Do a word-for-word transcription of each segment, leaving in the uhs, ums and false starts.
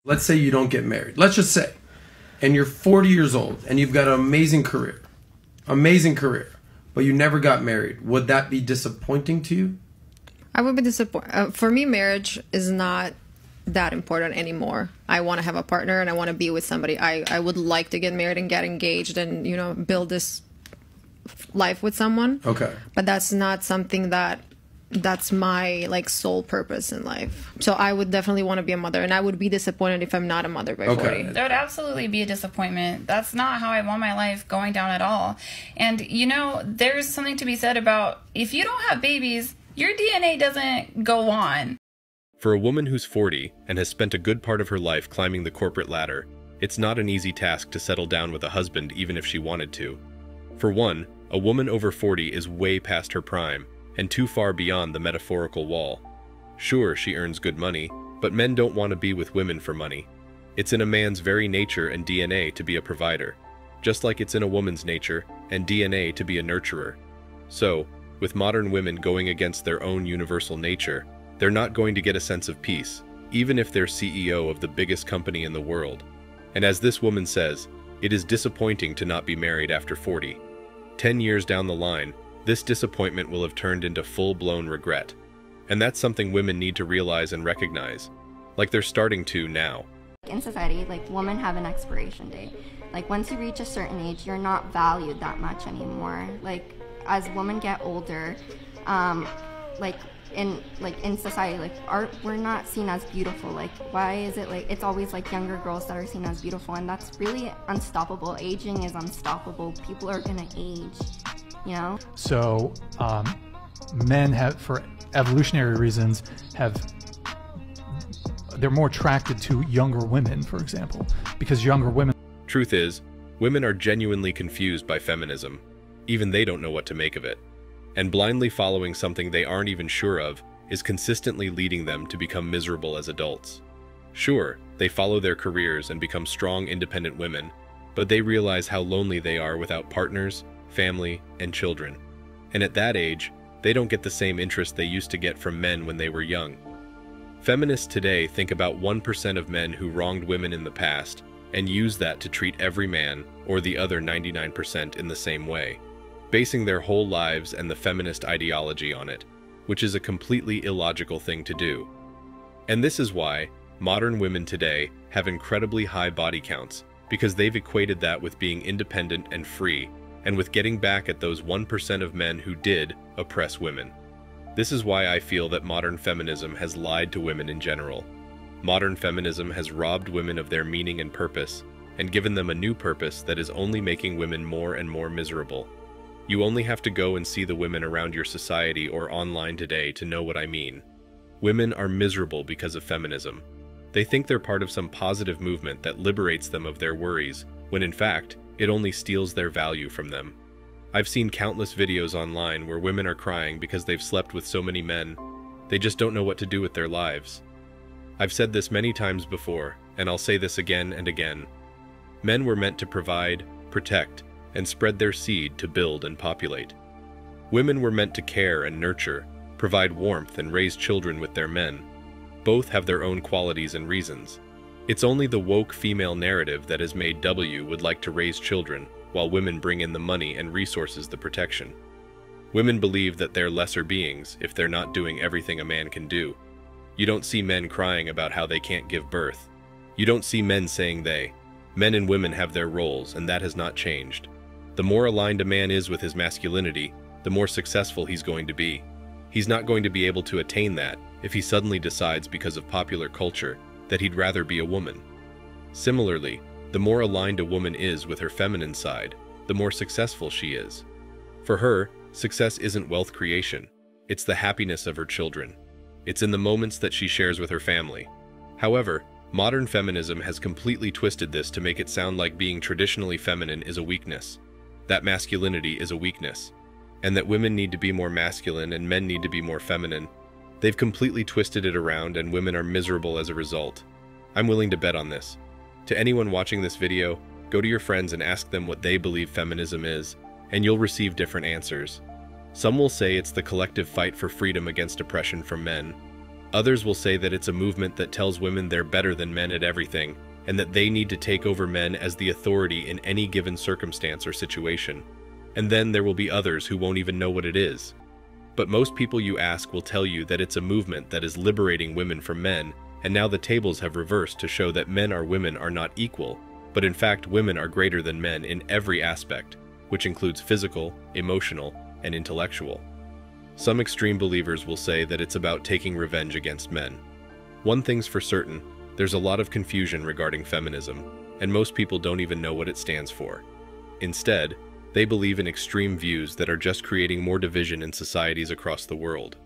Let's say you don't get married. Let's just say, and you're forty years old and you've got an amazing career, amazing career, but you never got married. Would that be disappointing to you? I would be disappointed. Uh, for me, marriage is not that important anymore. I want to have a partner and I want to be with somebody. I, I would like to get married and get engaged and, you know, build this life with someone. Okay. But that's not something that that's my like sole purpose in life. So I would definitely want to be a mother, and I would be disappointed if I'm not a mother by okay. forty. There would absolutely be a disappointment. That's not how I want my life going down at all. And you know, there's something to be said about if you don't have babies, your D N A doesn't go on. For a woman who's forty and has spent a good part of her life climbing the corporate ladder, it's not an easy task to settle down with a husband even if she wanted to. For one, a woman over forty is way past her prime and too far beyond the metaphorical wall. Sure, she earns good money, but men don't want to be with women for money. It's in a man's very nature and D N A to be a provider, just like it's in a woman's nature and D N A to be a nurturer. So, with modern women going against their own universal nature, they're not going to get a sense of peace, even if they're C E O of the biggest company in the world. And as this woman says, it is disappointing to not be married after forty. Ten years down the line, this disappointment will have turned into full-blown regret. And that's something women need to realize and recognize, like they're starting to now. In society, like, women have an expiration date. Like, once you reach a certain age, you're not valued that much anymore. Like, as women get older, um, like, in like in society, like, art, we're not seen as beautiful. Like, why is it like it's always like younger girls that are seen as beautiful? And that's really unstoppable. Aging is unstoppable. People are gonna age, you know. So um, men have, for evolutionary reasons, have they're more attracted to younger women, for example, because younger women. Truth is, women are genuinely confused by feminism. Even they don't know what to make of it. And blindly following something they aren't even sure of is consistently leading them to become miserable as adults. Sure, they follow their careers and become strong, independent women, but they realize how lonely they are without partners, family, and children. And at that age, they don't get the same interest they used to get from men when they were young. Feminists today think about one percent of men who wronged women in the past and use that to treat every man, or the other ninety-nine percent, in the same way, basing their whole lives and the feminist ideology on it, which is a completely illogical thing to do. And this is why modern women today have incredibly high body counts, because they've equated that with being independent and free, and with getting back at those one percent of men who did oppress women. This is why I feel that modern feminism has lied to women in general. Modern feminism has robbed women of their meaning and purpose, and given them a new purpose that is only making women more and more miserable. You only have to go and see the women around your society or online today to know what I mean. Women are miserable because of feminism. They think they're part of some positive movement that liberates them of their worries, when in fact, it only steals their value from them. I've seen countless videos online where women are crying because they've slept with so many men. They just don't know what to do with their lives. I've said this many times before, and I'll say this again and again. Men were meant to provide, protect, and spread their seed to build and populate. Women were meant to care and nurture, provide warmth and raise children with their men. Both have their own qualities and reasons. It's only the woke female narrative that has made W would like to raise children, while women bring in the money and resources the protection. Women believe that they're lesser beings if they're not doing everything a man can do. You don't see men crying about how they can't give birth. You don't see men saying they. Men and women have their roles, and that has not changed. The more aligned a man is with his masculinity, the more successful he's going to be. He's not going to be able to attain that if he suddenly decides because of popular culture that he'd rather be a woman. Similarly, the more aligned a woman is with her feminine side, the more successful she is. For her, success isn't wealth creation. It's the happiness of her children. It's in the moments that she shares with her family. However, modern feminism has completely twisted this to make it sound like being traditionally feminine is a weakness, that masculinity is a weakness, and that women need to be more masculine and men need to be more feminine. They've completely twisted it around, and women are miserable as a result. I'm willing to bet on this. To anyone watching this video, go to your friends and ask them what they believe feminism is, and you'll receive different answers. Some will say it's the collective fight for freedom against oppression from men. Others will say that it's a movement that tells women they're better than men at everything, and that they need to take over men as the authority in any given circumstance or situation. And then there will be others who won't even know what it is. But most people you ask will tell you that it's a movement that is liberating women from men, and now the tables have reversed to show that men or women are not equal, but in fact women are greater than men in every aspect, which includes physical, emotional, and intellectual. Some extreme believers will say that it's about taking revenge against men. One thing's for certain, there's a lot of confusion regarding feminism, and most people don't even know what it stands for. Instead, they believe in extreme views that are just creating more division in societies across the world.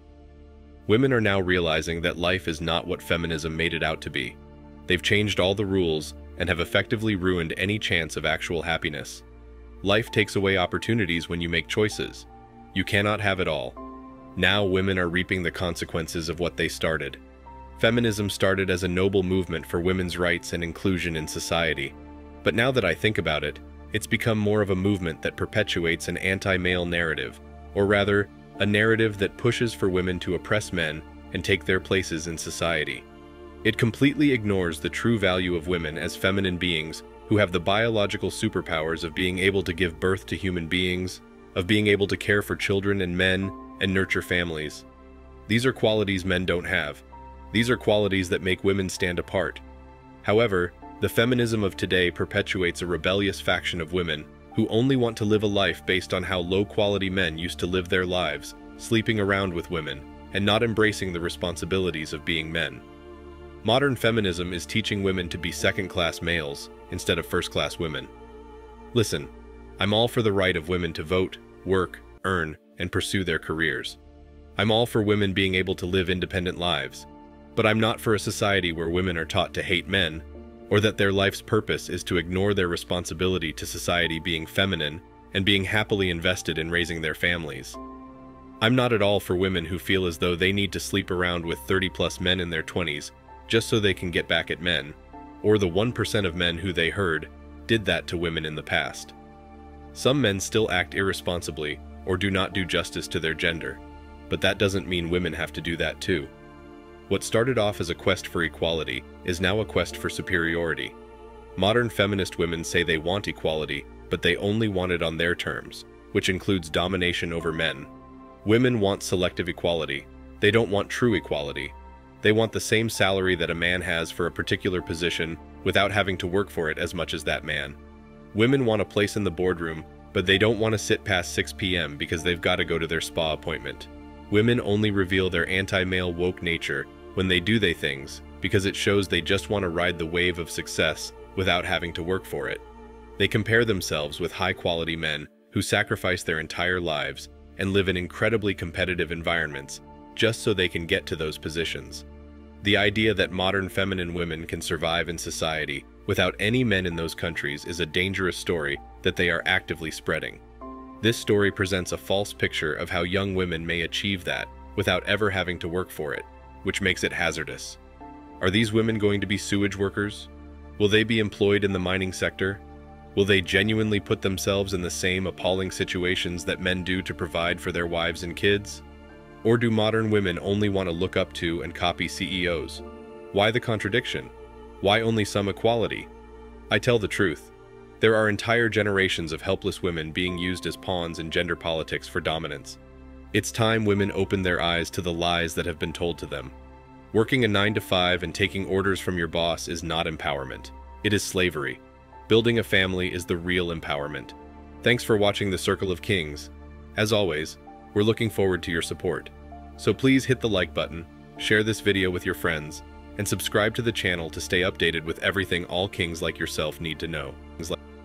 Women are now realizing that life is not what feminism made it out to be. They've changed all the rules and have effectively ruined any chance of actual happiness. Life takes away opportunities when you make choices. You cannot have it all. Now women are reaping the consequences of what they started. Feminism started as a noble movement for women's rights and inclusion in society. But now that I think about it, it's become more of a movement that perpetuates an anti-male narrative, or rather, a narrative that pushes for women to oppress men and take their places in society. It completely ignores the true value of women as feminine beings who have the biological superpowers of being able to give birth to human beings, of being able to care for children and men, and nurture families. These are qualities men don't have. These are qualities that make women stand apart. However, the feminism of today perpetuates a rebellious faction of women who only want to live a life based on how low-quality men used to live their lives, sleeping around with women, and not embracing the responsibilities of being men. Modern feminism is teaching women to be second-class males instead of first-class women. Listen, I'm all for the right of women to vote, work, earn, and pursue their careers. I'm all for women being able to live independent lives, but I'm not for a society where women are taught to hate men, or that their life's purpose is to ignore their responsibility to society being feminine and being happily invested in raising their families. I'm not at all for women who feel as though they need to sleep around with thirty plus men in their twenties just so they can get back at men, or the one percent of men who they heard did that to women in the past. Some men still act irresponsibly or do not do justice to their gender, but that doesn't mean women have to do that too. What started off as a quest for equality is now a quest for superiority. Modern feminist women say they want equality, but they only want it on their terms, which includes domination over men. Women want selective equality. They don't want true equality. They want the same salary that a man has for a particular position without having to work for it as much as that man. Women want a place in the boardroom, but they don't want to sit past six p m because they've got to go to their spa appointment. Women only reveal their anti-male woke nature when they do they things because it shows they just want to ride the wave of success without having to work for it. They compare themselves with high-quality men who sacrifice their entire lives and live in incredibly competitive environments just so they can get to those positions. The idea that modern feminine women can survive in society without any men in those countries is a dangerous story that they are actively spreading. This story presents a false picture of how young women may achieve that without ever having to work for it, which makes it hazardous. Are these women going to be sewage workers? Will they be employed in the mining sector? Will they genuinely put themselves in the same appalling situations that men do to provide for their wives and kids? Or do modern women only want to look up to and copy C E Os? Why the contradiction? Why only some equality? I tell the truth. There are entire generations of helpless women being used as pawns in gender politics for dominance. It's time women open their eyes to the lies that have been told to them. Working a nine to five and taking orders from your boss is not empowerment. It is slavery. Building a family is the real empowerment. Thanks for watching The Circle of Kings. As always, we're looking forward to your support. So please hit the like button, share this video with your friends, and subscribe to the channel to stay updated with everything all kings like yourself need to know.